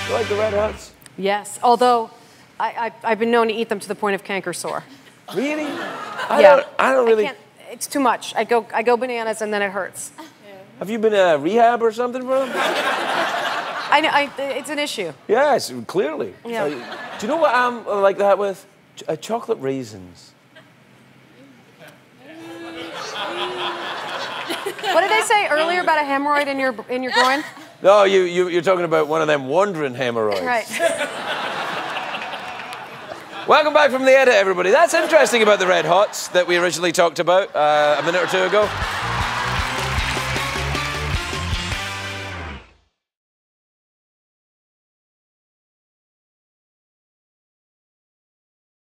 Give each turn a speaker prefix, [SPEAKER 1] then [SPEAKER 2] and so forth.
[SPEAKER 1] You like the Red Hots?
[SPEAKER 2] Yes, although I've been known to eat them to the point of canker sore.
[SPEAKER 1] Really?
[SPEAKER 2] I
[SPEAKER 1] don't really.
[SPEAKER 2] It's too much. I go bananas and then it hurts.
[SPEAKER 1] Have you been to rehab or something for them?
[SPEAKER 2] I know. It's an issue.
[SPEAKER 1] Yes, clearly.
[SPEAKER 2] Yeah.
[SPEAKER 1] Do you know what I'm like that with? Chocolate raisins.
[SPEAKER 2] What did they say earlier about a hemorrhoid in your groin?
[SPEAKER 1] No, you're talking about one of them wandering hemorrhoids.
[SPEAKER 2] Right.
[SPEAKER 1] Welcome back from the edit, everybody. That's interesting about the Red Hots that we originally talked about a minute or two ago.